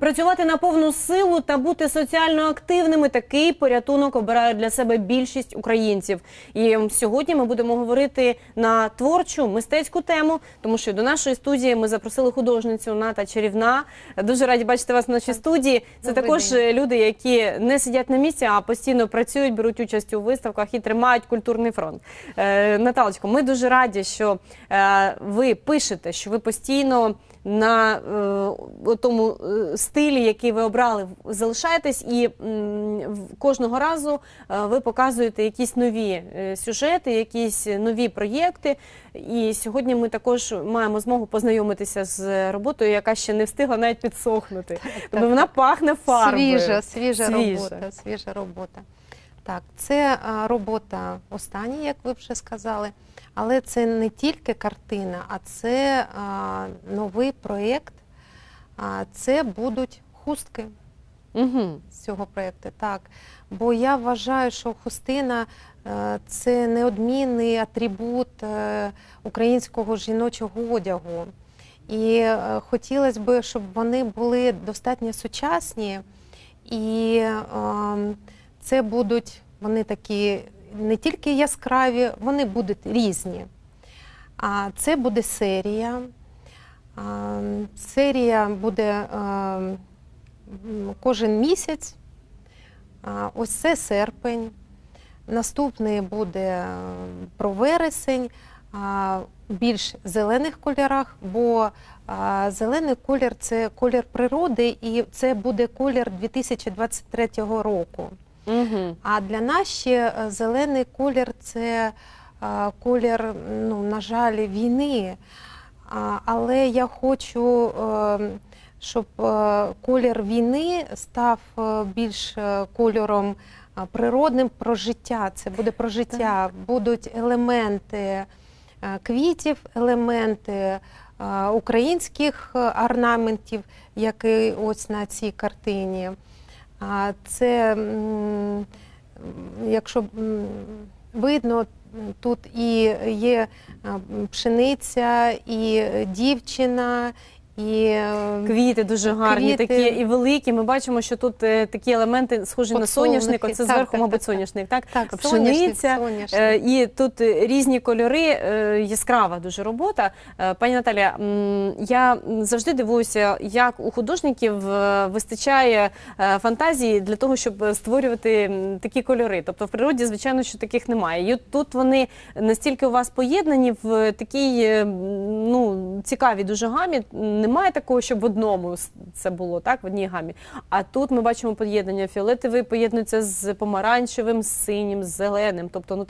Працювати на повну силу та бути соціально активними – такий порятунок обирають для себе більшість українців. І сьогодні ми будемо говорити на творчу, мистецьку тему, тому що до нашої студії ми запросили художницю Ната Чарівна. Дуже раді бачити вас в нашій студії. Це також люди, які не сидять на місці, а постійно працюють, беруть участь у виставках і тримають культурний фронт. Наталочко, ми дуже раді, що ви пишете, що ви постійно на тому стилі, який ви обрали, залишаєтесь, і кожного разу ви показуєте якісь нові сюжети, якісь нові проєкти. І сьогодні ми також маємо змогу познайомитися з роботою, яка ще не встигла навіть підсохнути. Тобто вона пахне фарбою. Свіжа робота. Так, це робота остання, як ви вже сказали. Але це не тільки картина, а це новий проєкт. Це будуть хустки з цього проєкту. Так. Бо я вважаю, що хустина – це неодмінний атрибут українського жіночого одягу. І хотілося б, щоб вони були достатньо сучасні. І це будуть, вони такі не тільки яскраві, вони будуть різні. Це буде серія. Серія буде кожен місяць. Ось це серпень. Наступний буде про вересень, більш зелених кольорах, бо зелений колір – це колір природи, і це буде колір 2023 року. А для нас ще зелений колір – це колір, на жаль, війни. Але я хочу, щоб колір війни став більш кольором природним, про життя. Це буде про життя. Будуть елементи квітів, елементи українських орнаментів, які ось на цій картині. Це, якщо видно, тут і є пшениця, і дівчина, і квіти дуже гарні, такі і великі. Ми бачимо, що тут такі елементи схожі на соняшник. Оце зверху, мабуть, соняшник. Так, пшениця. І тут різні кольори, яскрава дуже робота. Пані Наталія, я завжди дивуюся, як у художників вистачає фантазії для того, щоб створювати такі кольори. Тобто в природі, звичайно, що таких немає. І тут вони настільки у вас поєднані в такій, цікавій дуже гамі. Немає такого, щоб в одному це було, так, в одній гамі. А тут ми бачимо поєднання фіолетовий, поєднується з помаранчевим, з синім, з зеленим. Тобто,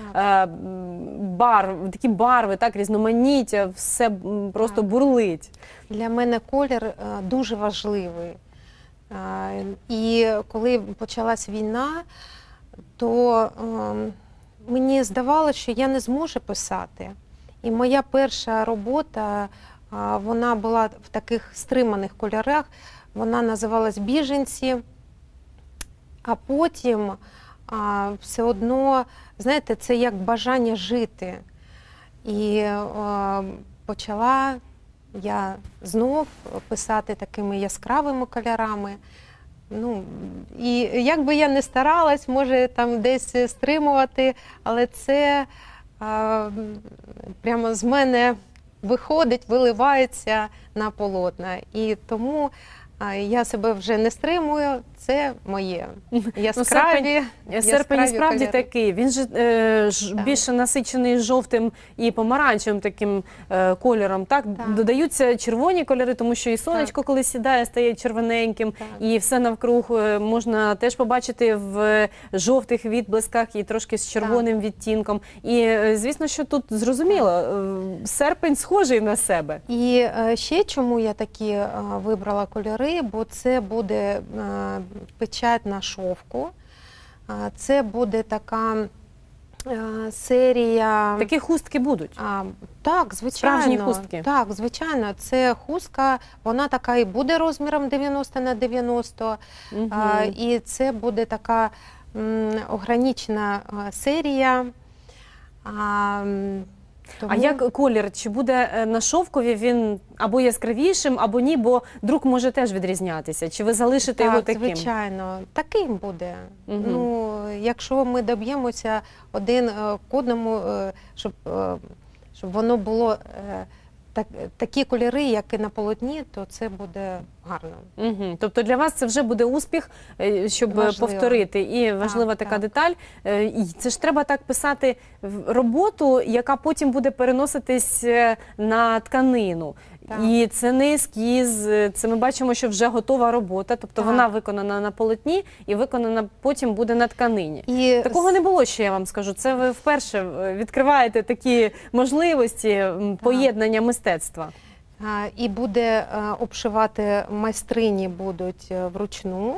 такі барви, так, різноманіття, все просто бурлить. Для мене колір дуже важливий. І коли почалась війна, то мені здавалося, що я не зможу писати. І моя перша робота, вона була в таких стриманих кольорах, вона називалась «Біженці», а потім все одно, знаєте, це як бажання жити. І почала я знов писати такими яскравими кольорами. І як би я не старалась, може там десь стримувати, але це прямо з мене виходить, виливається на полотна. І я себе вже не стримую, це моє. Яскраві, серпень справді такий. Він же більше насичений жовтим і помаранчевим таким кольором. Так? Додаються червоні кольори, тому що і сонечко, коли сідає, стає червоненьким. І все навкруг можна теж побачити в жовтих відблисках і трошки з червоним відтінком. І, звісно, що тут зрозуміло, серпень схожий на себе. І ще чому я такі вибрала кольори, бо це буде печать на шовку, це буде така серія... Такі хустки будуть? Так, звичайно. Справжні хустки? Так, звичайно. Це хустка, вона така і буде розміром 90 на 90, і це буде така ограничена серія. А як колір? Чи буде на шовкові він або яскравішим, або ні, бо друк може теж відрізнятися? Чи ви залишите його таким? Звичайно, таким буде. Угу. Ну, якщо ми доб'ємося один к одному, щоб воно було такі кольори, як і на полотні, то це буде гарно. Угу. Тобто для вас це вже буде успіх, щоб повторити. І важлива така деталь. Це ж треба так писати роботу, яка потім буде переноситись на тканину. Так. І це не ескіз, це ми бачимо, що вже готова робота, тобто вона виконана на полотні і виконана потім буде на тканині. Такого не було ще, я вам скажу. Це ви вперше відкриваєте такі можливості поєднання мистецтва. І буде обшивати, майстрині будуть вручну.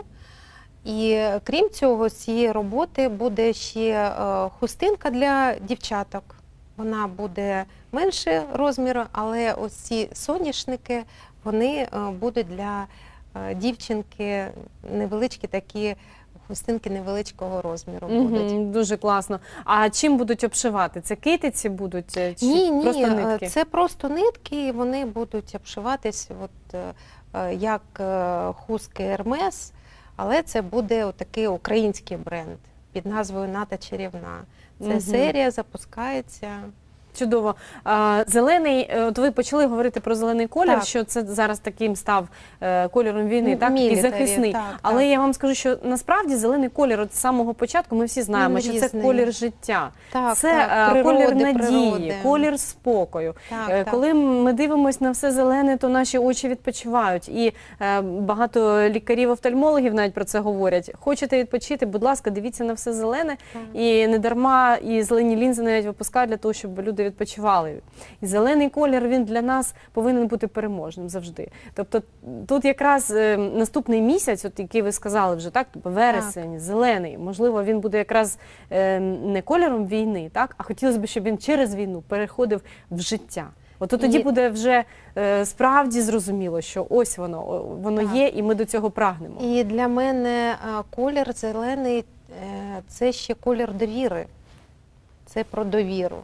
І крім цього, з цієї роботи буде ще хустинка для дівчаток. Вона буде менше розміру, але ось ці соняшники, вони будуть для дівчинки невеличкі такі хустинки невеличкого розміру будуть. Дуже класно. А чим будуть обшивати? Це китиці будуть? Чи ні, просто нитки? Це просто нитки, і вони будуть обшиватись от, як хустки Hermes, але це буде такий український бренд під назвою «Ната чарівна». Це серія запускається. Чудово. Зелений, от ви почали говорити про зелений колір, що це зараз таким став кольором війни, так, і захисний. Але я вам скажу, що насправді зелений колір от з самого початку ми всі знаємо, що це колір життя. Це колір надії, колір спокою. Коли ми дивимося на все зелене, то наші очі відпочивають. І багато лікарів-офтальмологів навіть про це говорять. Хочете відпочити, будь ласка, дивіться на все зелене. І не дарма і зелені лінзи навіть випускають для того, щоб люди відпочивали. І зелений колір, він для нас повинен бути переможним завжди. Тобто тут якраз наступний місяць, от який ви сказали вже, так, вересень, зелений, можливо, він буде якраз не кольором війни, так, а хотілося б, щоб він через війну переходив в життя. От тоді буде вже справді зрозуміло, що ось воно є, і ми до цього прагнемо. І для мене колір зелений – це ще колір довіри. Це про довіру.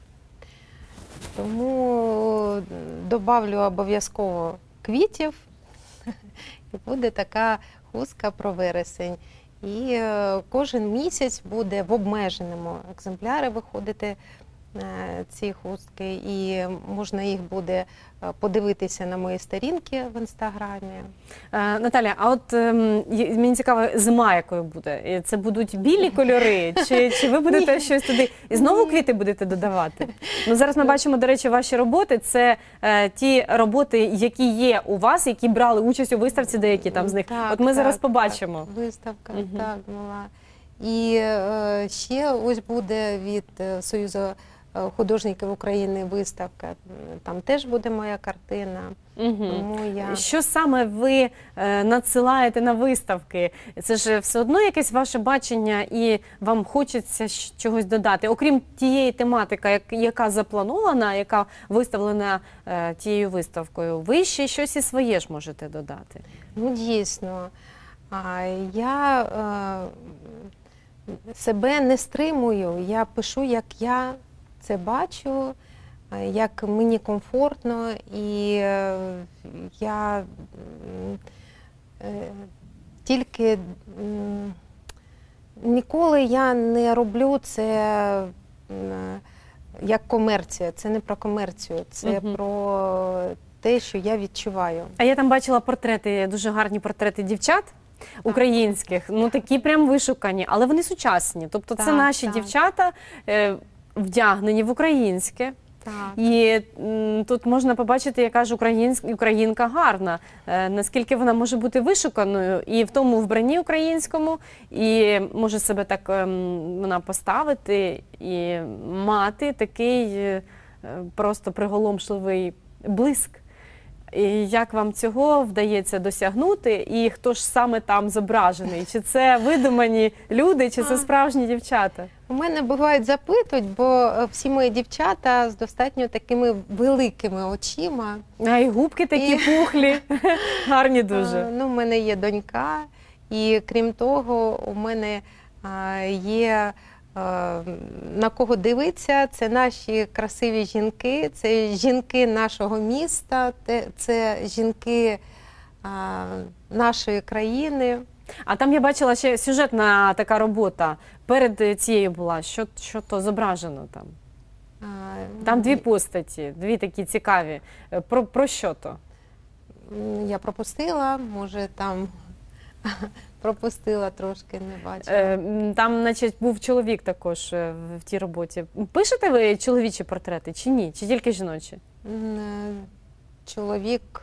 Тому добавлю обов'язково квітів, і буде така хустка про вересень. І кожен місяць буде в обмеженому екземплярі виходити ці хустки, і можна їх буде подивитися на мої сторінки в Інстаграмі. Наталя, а от мені цікаво, зима якою буде? Це будуть білі кольори? Чи ви будете щось туди? І знову квіти будете додавати? Ну, зараз ми бачимо, до речі, ваші роботи. Це ті роботи, які є у вас, які брали участь у виставці, деякі там з них. От ми зараз побачимо. Виставка, так, була. І ще ось буде від Союзу художників України виставка, там теж буде моя картина. Тому Що саме ви надсилаєте на виставки? Це ж все одно якесь ваше бачення і вам хочеться чогось додати? Окрім тієї тематики, яка запланована, яка виставлена тією виставкою, ви ще щось і своє ж можете додати? Ну, дійсно. Я себе не стримую, я пишу, як я це бачу, як мені комфортно, і я тільки ніколи я не роблю це як комерція. Це не про комерцію, це про те, що я відчуваю. А я там бачила портрети, дуже гарні портрети дівчат українських, ну такі прям вишукані, але вони сучасні. Тобто це наші дівчата, вдягнені в українське. І тут можна побачити, яка ж українка гарна, наскільки вона може бути вишуканою і в тому вбранні українському, і може себе так вона поставити і мати такий просто приголомшливий блиск. І як вам цього вдається досягнути, і хто ж саме там зображений? Чи це видумані люди, чи це справжні дівчата? У мене бувають запитують, бо всі мої дівчата з достатньо такими великими очима. А і губки такі пухлі, гарні дуже. Ну, у мене є донька, і крім того, у мене є на кого дивитися, це наші красиві жінки, це жінки нашого міста, це жінки нашої країни. А там я бачила ще сюжетна така робота. Перед цією була. Що то зображено там? Там дві постаті, дві такі цікаві. Про що то? Я пропустила, може там пропустила трошки, не бачила. Там, значить, був чоловік також в тій роботі. Пишете ви чоловічі портрети чи ні? Чи тільки жіночі? Чоловік,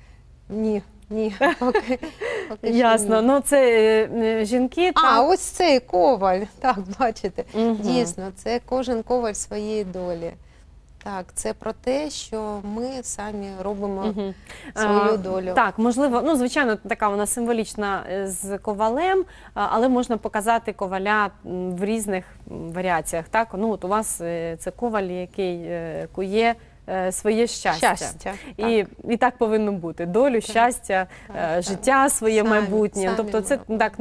ні, поки Ясно. ні. Ну, це жінки. Ось цей коваль, так, бачите. Угу. Дійсно, це кожен коваль своєї долі. Так, це про те, що ми самі робимо свою долю. Так, можливо, ну, звичайно, така вона символічна з ковалем, але можна показати коваля в різних варіаціях. Так? Ну, от у вас це коваль, який кує своє щастя. І так повинно бути. Долю, щастя, життя своє майбутнє. Тобто це так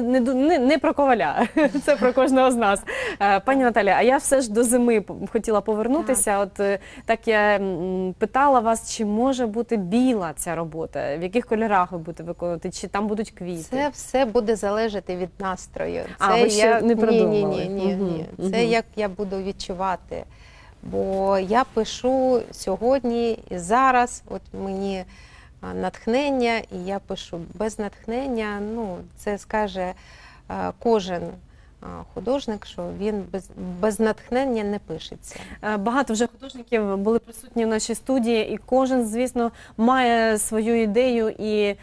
не про коваля, це про кожного з нас. Пані Наталя, а я все ж до зими хотіла повернутися. От так я питала вас, чи може бути біла ця робота? В яких кольорах ви будете виконувати? Чи там будуть квіти? Це все буде залежати від настрою. Ви ще не придумали? Ні. Це як я буду відчувати. Бо я пишу сьогодні і зараз, от мені натхнення, і я пишу без натхнення. Ну, це скаже кожен художник, що він без натхнення не пишеться. Багато вже художників були присутні в нашій студії, і кожен, звісно, має свою ідею і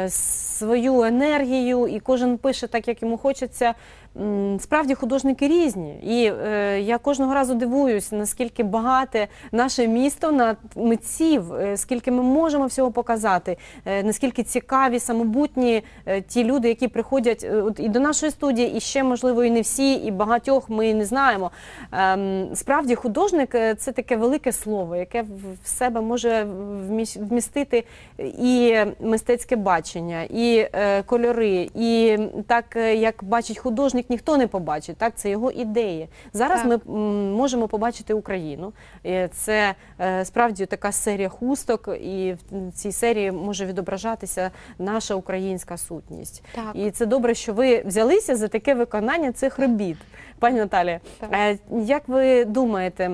свою енергію, і кожен пише так, як йому хочеться. Справді художники різні, і я кожного разу дивуюсь, наскільки багате наше місто на митців, скільки ми можемо всього показати, наскільки цікаві, самобутні ті люди, які приходять і до нашої студії, і ще, можливо, і не всі, і багатьох ми не знаємо. Справді художник – це таке велике слово, яке в себе може вмістити і мистецьке бачення, і кольори, і так, як бачить художник, ніхто не побачить, так, це його ідеї. Зараз ми можемо побачити Україну. Це справді така серія хусток, і в цій серії може відображатися наша українська сутність. Так. І це добре, що ви взялися за таке виконання цих робіт. Пані Наталі, як ви думаєте,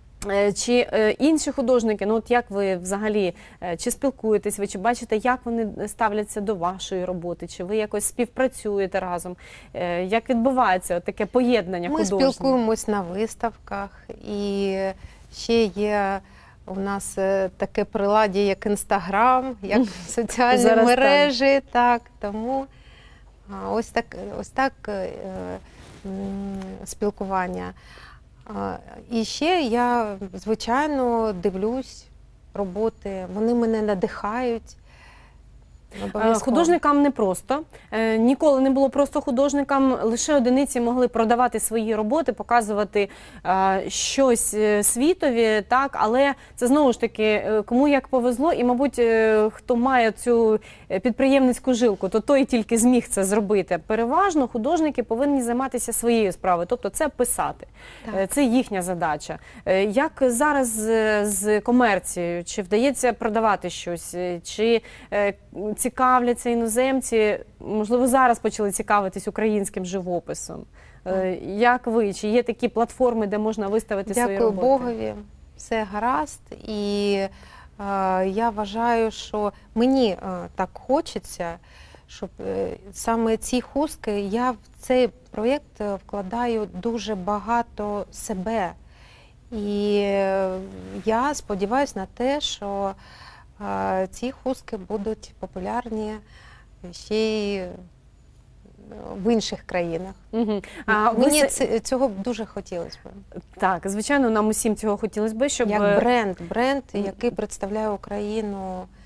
чи інші художники, ну от як ви взагалі, чи спілкуєтесь ви, чи бачите, як вони ставляться до вашої роботи, чи ви якось співпрацюєте разом? Як відбувається таке поєднання художніх? Ми спілкуємось на виставках, і ще є у нас таке приладдя, як Інстаграм, як соціальні мережі, так, тому ось так спілкування. І ще я, звичайно, дивлюсь роботи, вони мене надихають. Художникам не просто. Ніколи не було просто художникам. Лише одиниці могли продавати свої роботи, показувати щось світові, так, але це знову ж таки, кому як повезло, і, мабуть, хто має цю підприємницьку жилку, то той тільки зміг це зробити. Переважно художники повинні займатися своєю справою, тобто це писати. Так. Це їхня задача. Як зараз з комерцією? Чи вдається продавати щось? Чи цікавляться іноземці, можливо, зараз почали цікавитись українським живописом. Як ви? Чи є такі платформи, де можна виставити свої роботи? Дякую Богові, все гаразд. І я вважаю, що мені так хочеться, щоб саме ці хустки, я в цей проєкт вкладаю дуже багато себе. І я сподіваюся на те, що ці хустки будуть популярні ще й в інших країнах. Мені цього б дуже хотілося б. Так, звичайно, нам усім цього хотілося б, щоб... Як бренд, який представляє Україну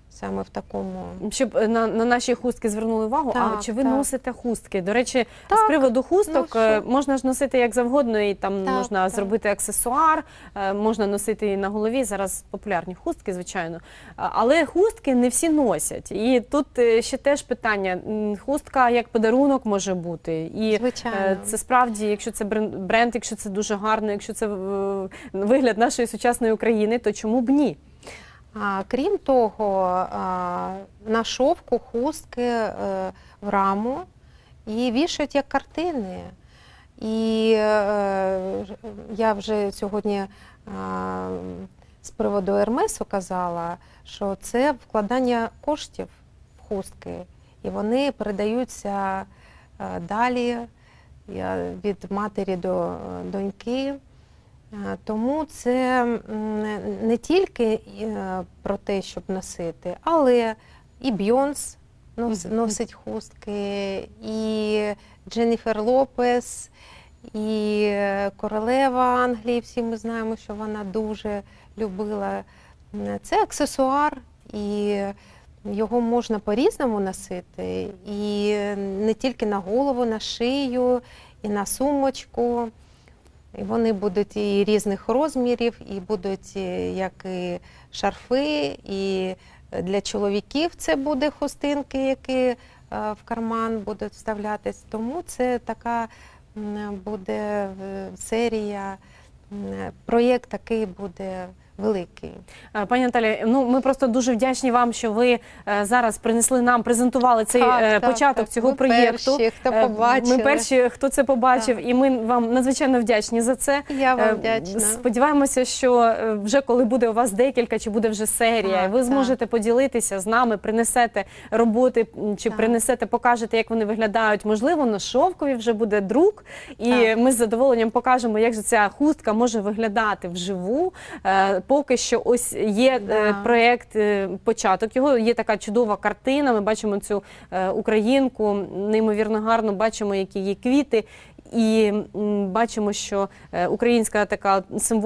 саме в такому. Щоб на наші хустки звернули увагу, а Так, чи ви так. носите хустки? До речі, Так, з приводу хусток ношу. можна ж носити як завгодно, і там Так, можна так. зробити аксесуар, можна носити і на голові, зараз популярні хустки, звичайно. Але хустки не всі носять. І тут ще теж питання, хустка як подарунок може бути. І Звичайно. це справді, якщо це бренд, якщо це дуже гарно, якщо це вигляд нашої сучасної України, то чому б ні? Крім того, на шовку хустки в раму і вішають як картини. І я вже сьогодні з приводу Ермесу казала, що це вкладання коштів в хустки, і вони передаються далі від матері до доньки. Тому це не тільки про те, щоб носити, але і Бйонс носить хустки, і Дженніфер Лопес, і королева Англії, всі ми знаємо, що вона дуже любила. Це аксесуар, і його можна по-різному носити, і не тільки на голову, на шию, і на сумочку. І вони будуть і різних розмірів, і будуть як і шарфи, і для чоловіків це буде хустинки, які в карман будуть вставлятись. Тому це така буде серія, проєкт такий буде великий. Пані Наталі, ми просто дуже вдячні вам, що ви зараз принесли нам, презентували цей початок цього проєкту. Ми перші, хто побачили. Ми перші, хто це побачив, і ми вам надзвичайно вдячні за це. Я вам вдячна. Сподіваємося, що вже коли буде у вас декілька, чи буде вже серія, ви зможете поділитися з нами, принесете роботи, чи принесете, покажете, як вони виглядають. Можливо, на шовкові вже буде друк, і ми з задоволенням покажемо, як же ця хустка може виглядати вживу. Поки що ось є проєкт, початок його, є така чудова картина, ми бачимо цю українку, неймовірно гарно, бачимо, які є квіти, і бачимо, що українська така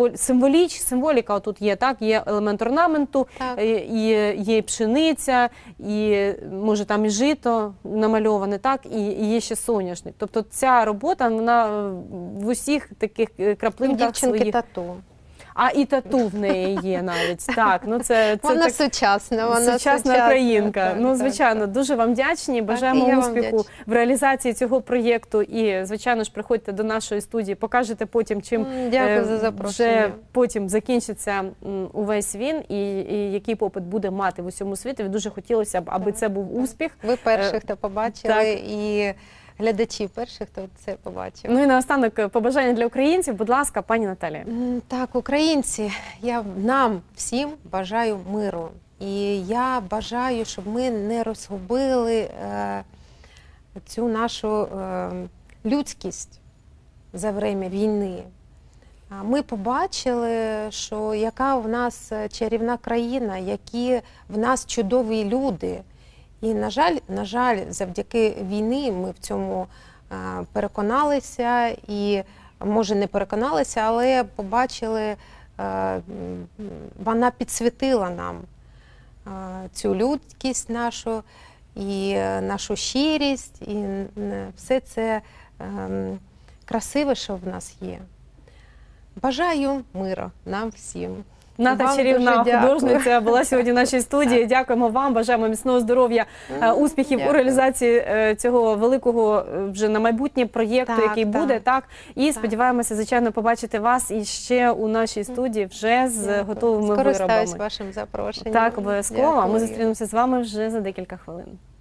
символіка тут є, так, є елемент орнаменту, і є пшениця, і може там і жито намальоване, так, і є ще соняшник. Тобто ця робота, вона в усіх таких краплинках своїх. Дівчинки тату. А і тату в неї є навіть. Так, це вона так, сучасна, вона сучасна українка. Так, Ну, звичайно, дуже вам вдячні. Бажаємо успіху в реалізації цього проєкту. І, звичайно ж, приходьте до нашої студії, покажете потім, чим вже потім закінчиться увесь він і який попит буде мати в усьому світі. Дуже хотілося б, аби це був успіх. Ви перші, хто побачили, і глядачі перших, хто це побачив. Ну і наостанок побажання для українців, будь ласка, пані Наталія. Так, українці, я нам всім бажаю миру. І я бажаю, щоб ми не розгубили цю нашу людськість за время війни. Ми побачили, що яка в нас чарівна країна, які в нас чудові люди. І, на жаль, завдяки війні ми в цьому переконалися, і, може, не переконалися, але побачили, вона підсвітила нам цю людськість нашу, і нашу щирість, і все це красиве, що в нас є. Бажаю миру нам всім. Ната чарівна художниця була сьогодні в нашій студії. Дякуємо вам, бажаємо міцного здоров'я, успіхів у реалізації цього великого вже на майбутнє проєкту, який буде. І сподіваємося, звичайно, побачити вас і ще у нашій студії вже з готовими виробами. Скористаюсь вашим запрошенням. Так, обов'язково. Ми зустрінемося з вами вже за декілька хвилин.